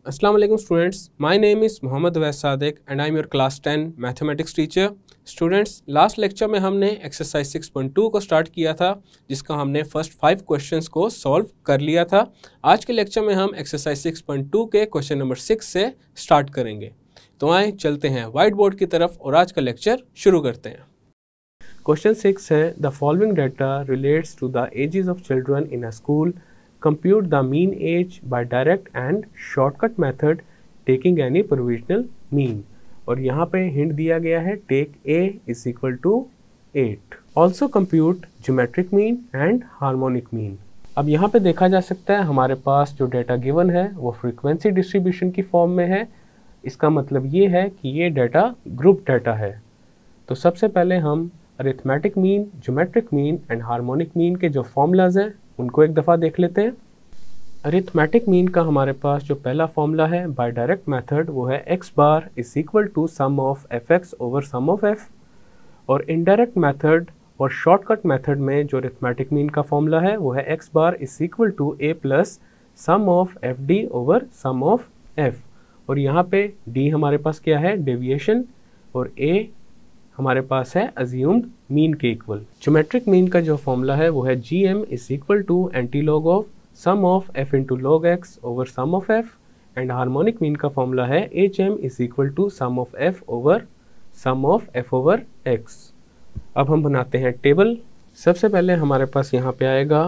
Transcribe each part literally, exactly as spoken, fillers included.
Assalamu alaikum students. My name is Mohammad Wais Sadiq and I am your class ten mathematics teacher. Students, last lecture में हमने exercise six point two को start किया था, जिसका हमने first five questions को solve कर लिया था। आज के लेक्चर में हम एक्सरसाइज सिक्स पॉइंट टू के क्वेश्चन नंबर सिक्स से स्टार्ट करेंगे। तो आए चलते हैं वाइट बोर्ड की तरफ और आज का लेक्चर शुरू करते हैं। क्वेश्चन सिक्स है, the following data relates to the ages of children in a school. Compute the mean age by direct and shortcut method taking any provisional mean। और यहाँ पे हिंट दिया गया है take a is equal to eight। Also compute geometric mean and harmonic mean। अब यहाँ पे देखा जा सकता है हमारे पास जो डाटा गिवन है वो फ्रीक्वेंसी डिस्ट्रीब्यूशन की फॉर्म में है। इसका मतलब ये है कि ये डाटा ग्रुप डाटा है। तो सबसे पहले हम arithmetic mean, geometric mean and harmonic mean के जो फॉर्मूलाज हैं उनको एक दफ़ा देख लेते हैं। अरिथमेटिक मीन का हमारे पास जो पहला फॉर्मूला है बाय डायरेक्ट मेथड वो है x bar is equal to sum of f x over sum of f. और इनडायरेक्ट मेथड और शॉर्टकट मेथड में जो अरिथमेटिक मीन का फॉर्मूला है वो है x bar is equal to a plus sum of f d over sum of f. और यहाँ पे डी हमारे पास क्या है, डेविएशन, और ए हमारे पास है अज्यूम्ड मीन के इक्वल। ज्योमेट्रिक मीन का जो फॉर्मूला है वो है G M is equal to antilog of sum of f into log x over sum of f. And harmonic mean का फॉर्मूला है H M is equal to sum of f over sum of f over x. अब हम बनाते हैं table. सबसे पहले हमारे पास यहाँ पे आएगा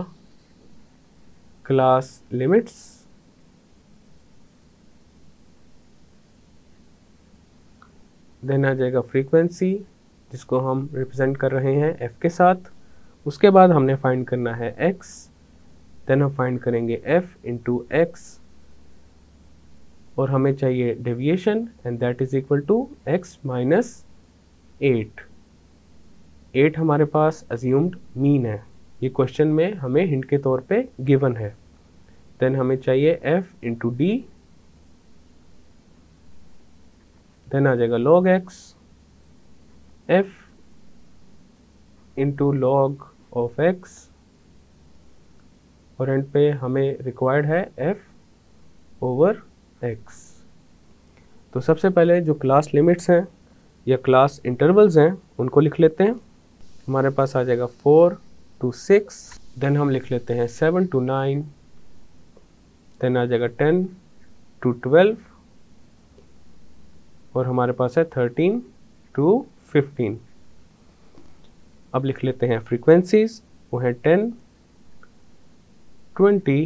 क्लास लिमिट्स, देन आ जाएगा फ्रीक्वेंसी जिसको हम रिप्रेजेंट कर रहे हैं f के साथ। उसके बाद हमने फाइंड करना है x, देन हम फाइंड करेंगे f इंटू एक्स और हमें चाहिए deviation and that is equal to x minus eight. Eight हमारे पास अज्यूम्ड मीन है, ये क्वेश्चन में हमें हिंट के तौर पे गिवन है। देन हमें चाहिए f इंटू डी, देन आ जाएगा log x, f इंटू लॉग ऑफ x, और एंड पे हमें रिक्वायर्ड है f ओवर x। तो सबसे पहले जो क्लास लिमिट्स हैं या क्लास इंटरवल्स हैं उनको लिख लेते हैं। हमारे पास आ जाएगा फोर टू सिक्स, देन हम लिख लेते हैं सेवन टू नाइन, देन आ जाएगा टेन टू ट्वेल्व, और हमारे पास है थर्टीन टू फिफ्टीन। अब लिख लेते हैं फ्रीक्वेंसीज, वो है ten, twenty,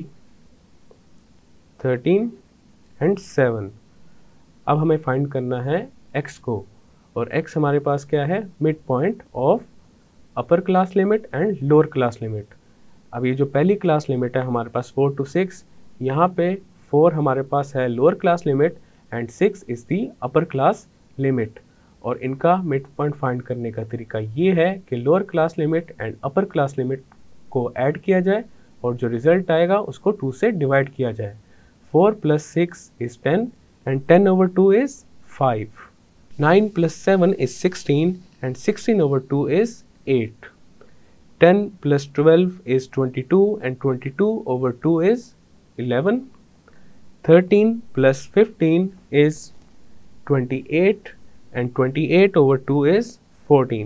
thirteen and seven. अब हमें फाइंड करना है x को, और x हमारे पास क्या है, mid point of upper class limit and lower class limit. अब ये जो पहली क्लास लिमिट है हमारे पास फोर टू सिक्स, यहाँ पे फोर हमारे पास है lower class limit and six is the upper class limit. और इनका मिड पॉइंट फाइंड करने का तरीका ये है कि lower class limit and upper class limit को ऐड किया जाए और जो रिजल्ट आएगा उसको टू से डिवाइड किया जाए। Four plus six is ten and ten over two is five. Nine plus seven is sixteen and sixteen over two is eight. Ten plus twelve is twenty two and twenty two over two is eleven. Thirteen plus fifteen is twenty-eight and twenty-eight over two is fourteen।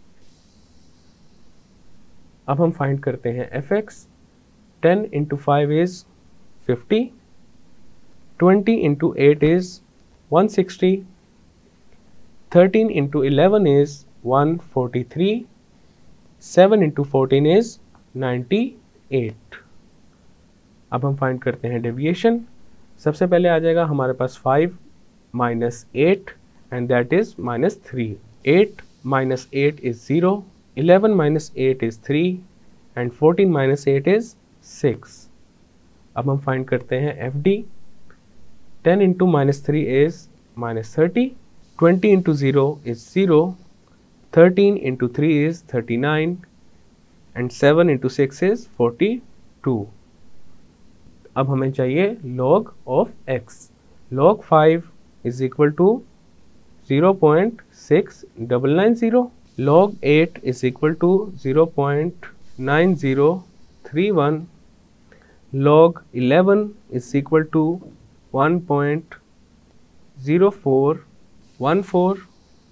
अब हम find करते हैं fx। Ten into five is fifty, twenty into eight is one sixty, thirteen into eleven is one forty-three, seven into fourteen is ninety-eight। अब हम find करते हैं deviation. सबसे पहले आ जाएगा हमारे पास five minus eight and that is minus three. Eight minus eight is zero, eleven minus eight is three and fourteen minus eight is six. अब हम फाइंड करते हैं f d. Ten into minus three is minus thirty, twenty into zero is zero, thirteen into three is thirty nine and seven into six is forty two. अब हमें चाहिए log of x। log five is equal to zero point six nine nine zero. log eight is equal to zero point nine zero three one. log eleven is equal to one point zero four one four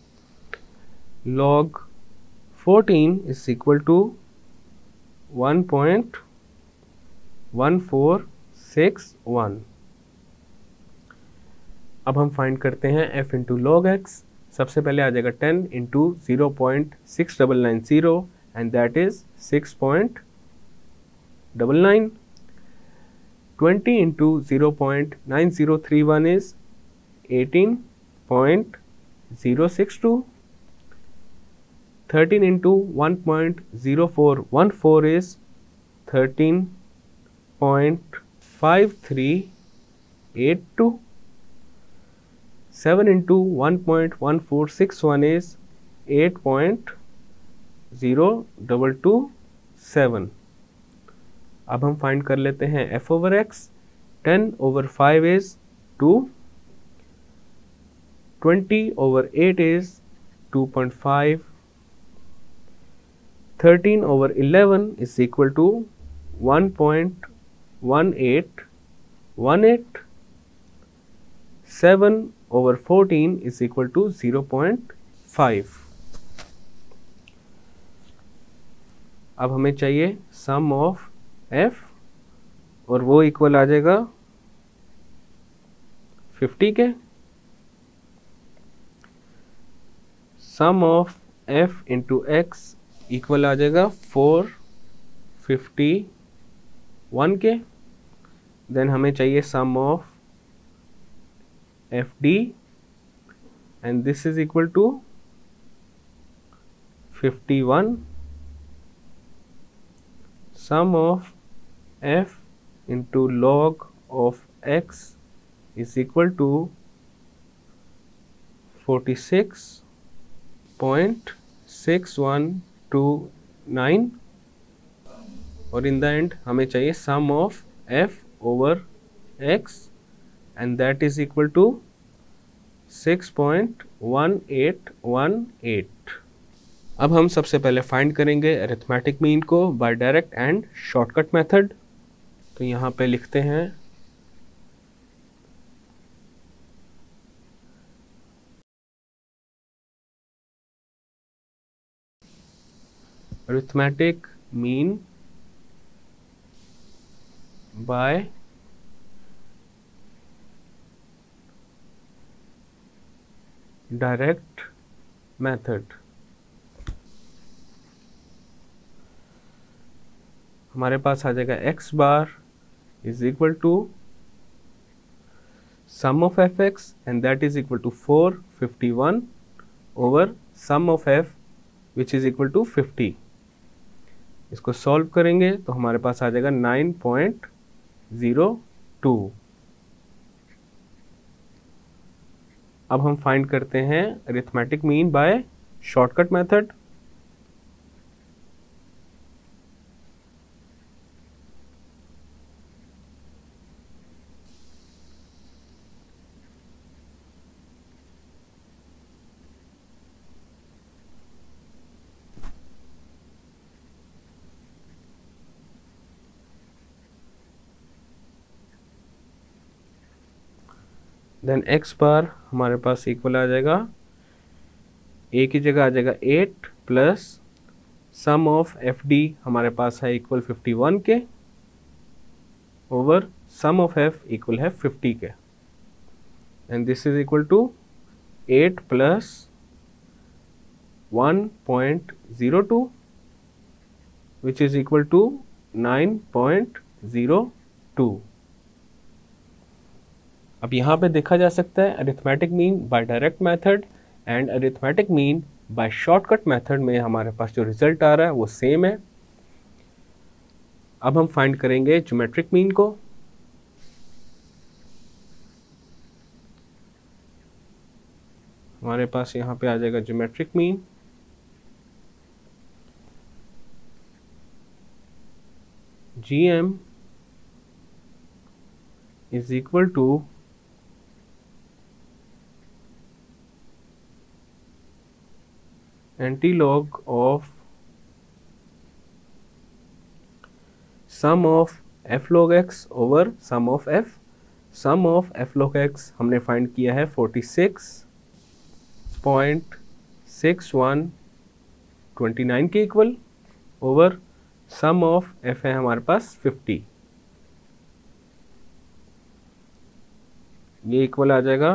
log fourteen is equal to one point one four six one। अब हम find करते हैं f इंटू log x. सबसे पहले आ जाएगा ten into zero point six double nine zero and that is six point double nine. Twenty into zero point nine zero three one is eighteen point zero six two. Thirteen into one point zero four one four is thirteen point five three eight two. seven into one point one four six one is eight point zero two two seven. अब हम find कर लेते हैं f over x. ten over five is two. twenty over eight is two point five. thirteen over eleven is equal to one point one eight one eight. seven over fourteen is equal to zero point five. अब हमें चाहिए sum of f और वो equal आ जाएगा fifty के। Sum of f into x equal आ जाएगा फोर फिफ्टी वन के। देन हमें चाहिए sum of f d and this is equal to fifty one. Sum of f into log of x is equal to forty six point six one two nine और in the end हमें चाहिए sum of f over x and that is equal to six point one eight one eight. अब हम सबसे पहले find करेंगे arithmetic mean को by direct and shortcut method. तो यहाँ पे लिखते हैं arithmetic mean by direct method। हमारे पास आ जाएगा x bar is equal to sum of fx and that is equal to four fifty-one over sum of f which is equal to fifty। इसको सॉल्व करेंगे तो हमारे पास आ जाएगा नाइन पॉइंट ज़ीरो टू। अब हम फाइंड करते हैं arithmetic mean by shortcut method. Then x bar हमारे पास इक्वल आ जाएगा a की जगह आ जाएगा eight plus sum of f d हमारे पास है इक्वल फिफ्टी वन के over sum of f equal है फिफ्टी के and this is equal to eight plus one point zero two which is equal to nine point zero two. अब यहाँ पे देखा जा सकता है arithmetic mean by direct method and arithmetic mean by shortcut method में हमारे पास जो रिजल्ट आ रहा है वो सेम है। अब हम फाइंड करेंगे ज्योमेट्रिक मीन को। हमारे पास यहाँ पे आ जाएगा geometric mean G M is equal to antilog of sum of f log x over sum of f sum of f log x हमने फाइंड किया है forty six point six one twenty nine के equal, over sum of f है हमारे पास fifty, ये equal आ जाएगा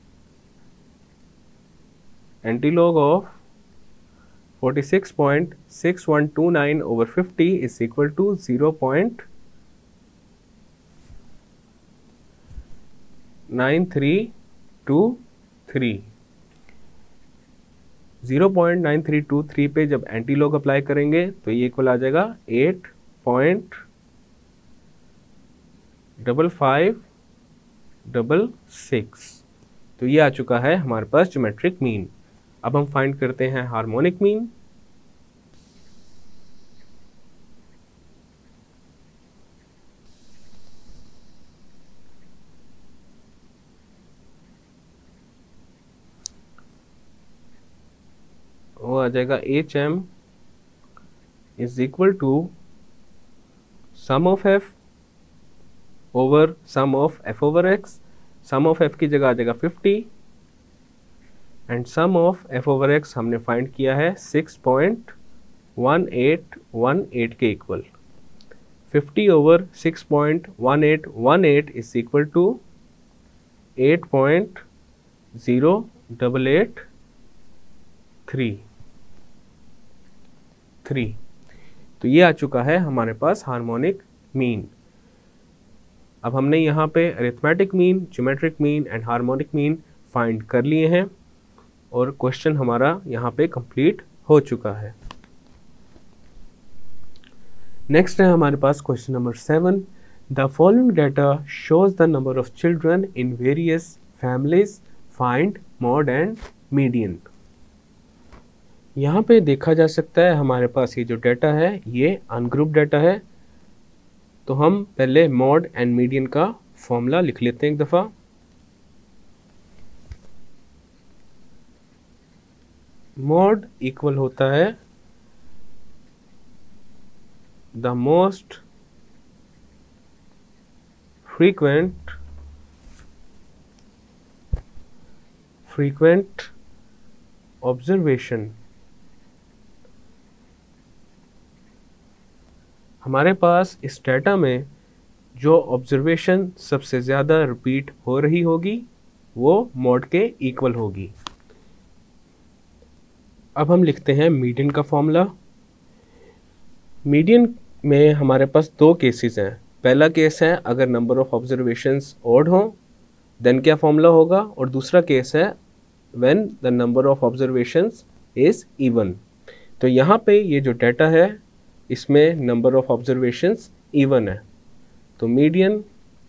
antilog of forty six point six one two nine over fifty is equal to zero point nine three two three. Zero point nine three two three पे जब antilog apply करेंगे तो ये इक्वल आ जाएगा eight point double five double six. तो ये आ चुका है हमारे पास ज्योमेट्रिक मीन। अब हम फाइंड करते हैं हार्मोनिक मीन। वो आ जाएगा H M is equal to sum of f over sum of f over x. Sum of f की जगह आ जाएगा fifty and sum of f over x हमने फाइंड किया है six point one eight one eight के equal. Fifty over six point one eight one eight is equal to eight point zero double eight three three. तो ये आ चुका है हमारे पास harmonic mean. अब हमने यहाँ पे arithmetic mean, geometric mean and harmonic mean find कर लिए हैं और क्वेश्चन हमारा यहाँ पे कंप्लीट हो चुका है। नेक्स्ट है हमारे पास question number seven. The following data shows the number of children in various families, find mode and median. यहाँ पे देखा जा सकता है हमारे पास ये जो डाटा है ये अनग्रुप डाटा है। तो हम पहले मॉड एंड मीडियन का फॉर्मूला लिख लेते हैं एक दफ़ा। मॉड इक्वल होता है the most frequent frequent observation. हमारे पास इस डाटा में जो ऑब्जर्वेशन सबसे ज़्यादा रिपीट हो रही होगी वो मॉड के इक्वल होगी। अब हम लिखते हैं मीडियन का फॉर्मूला। मीडियन में हमारे पास दो केसेस हैं। पहला केस है अगर नंबर ऑफ ऑब्जर्वेशंस ऑड हो देन क्या फॉर्मूला होगा, और दूसरा केस है when the number of observations is even. तो यहाँ पे ये जो डाटा है इसमें नंबर ऑफ ऑब्जर्वेशंस इवन है। तो मीडियन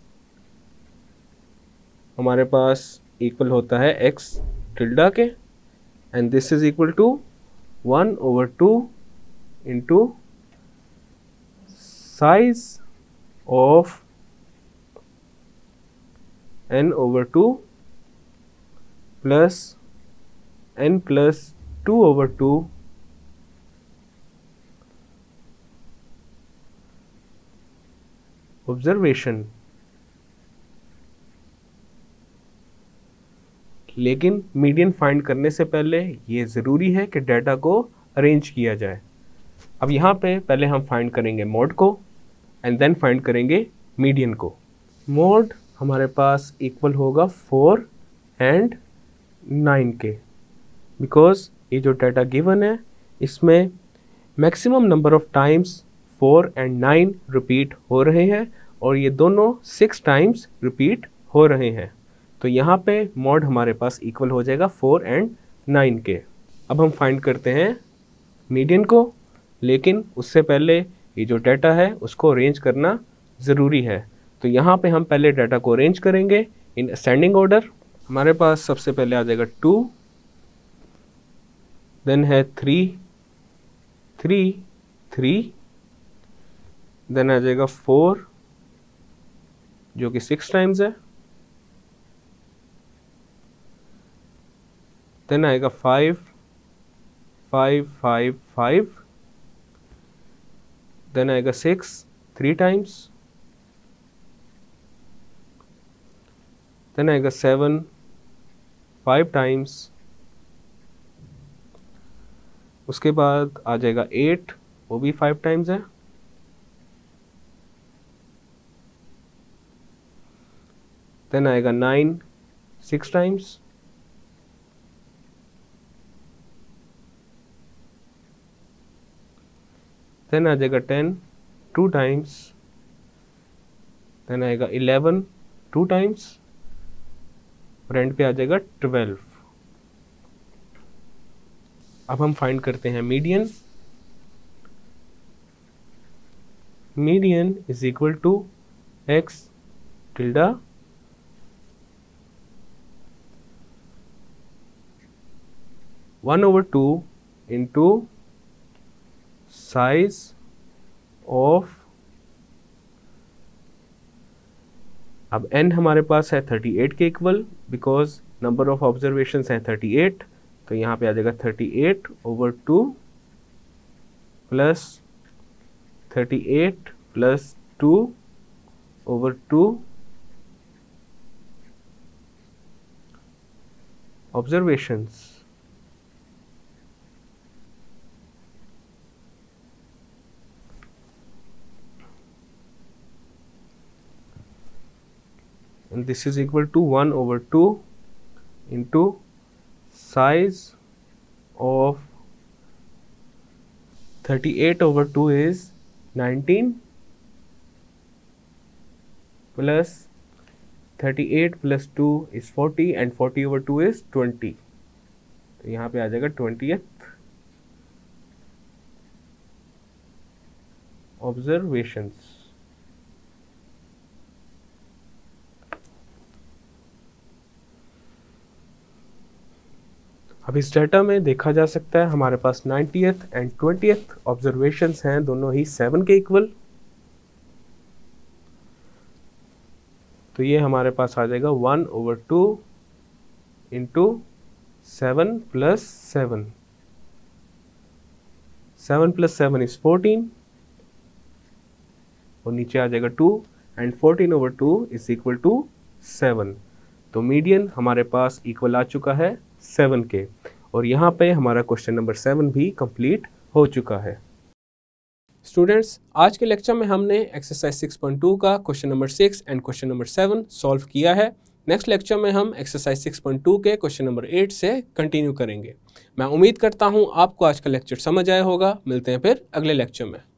हमारे पास इक्वल होता है एक्स टिल्डा के, and this is equal to one over two into size of n over two plus n plus two over two observation. लेकिन मीडियन फाइंड करने से पहले ये ज़रूरी है कि डाटा को अरेंज किया जाए। अब यहाँ पे पहले हम फाइंड करेंगे मॉड को एंड देन फाइंड करेंगे मीडियन को। मॉड हमारे पास इक्वल होगा फोर एंड नाइन के, बिकॉज ये जो डाटा गिवन है इसमें maximum number of times four and nine repeat हो रहे हैं और ये दोनों सिक्स टाइम्स रिपीट हो रहे हैं। तो यहाँ पे मॉड हमारे पास इक्वल हो जाएगा फोर एंड नाइन के। अब हम फाइंड करते हैं मीडियन को, लेकिन उससे पहले ये जो डाटा है उसको अरेंज करना ज़रूरी है। तो यहाँ पे हम पहले डाटा को अरेंज करेंगे इन असेंडिंग ऑर्डर। हमारे पास सबसे पहले आ जाएगा टू, देन है थ्री थ्री थ्री, देन आ जाएगा फोर जो कि सिक्स टाइम्स है, देन आएगा five five five five, then आएगा सिक्स थ्री टाइम्स, देन आएगा सेवन फाइव टाइम्स, उसके बाद आ जाएगा एट, वो भी फाइव टाइम्स है, देन आएगा नाइन सिक्स टाइम्स, देन आ जाएगा टेन टू टाइम्स, देन आएगा इलेवन टू टाइम्स, और एंड पे आ जाएगा ट्वेल्व। अब हम फाइंड करते हैं median. Median is equal to x tilde one over two into size of, अब n हमारे पास है थर्टी एट के equal, because number of observations हैं थर्टी एट, तो यहाँ पे आ जाएगा thirty eight over two plus thirty eight plus two over two observations. And this is equal to one over two into size of thirty-eight over two is nineteen plus thirty-eight plus two is forty and forty over two is twenty, तो यहाँ पे आ जाएगा twentieth observations। अब इस data में देखा जा सकता है हमारे पास नाइंटियथ एंड ट्वेंटियथ ऑब्जर्वेशंस हैं, दोनों ही सेवन के इक्वल, तो ये हमारे पास आ जाएगा one over two into seven plus seven, seven plus seven is fourteen, और नीचे आ जाएगा two, and fourteen over two is equal to seven. तो मीडियन हमारे पास इक्वल आ चुका है सेवन के, और यहाँ पे हमारा क्वेश्चन नंबर सेवन भी कंप्लीट हो चुका है। स्टूडेंट्स, आज के लेक्चर में हमने एक्सरसाइज सिक्स पॉइंट टू का question number six and question number seven solve किया है। नेक्स्ट लेक्चर में हम एक्सरसाइज सिक्स पॉइंट टू के क्वेश्चन नंबर एट से कंटिन्यू करेंगे। मैं उम्मीद करता हूँ आपको आज का लेक्चर समझ आया होगा। मिलते हैं फिर अगले लेक्चर में।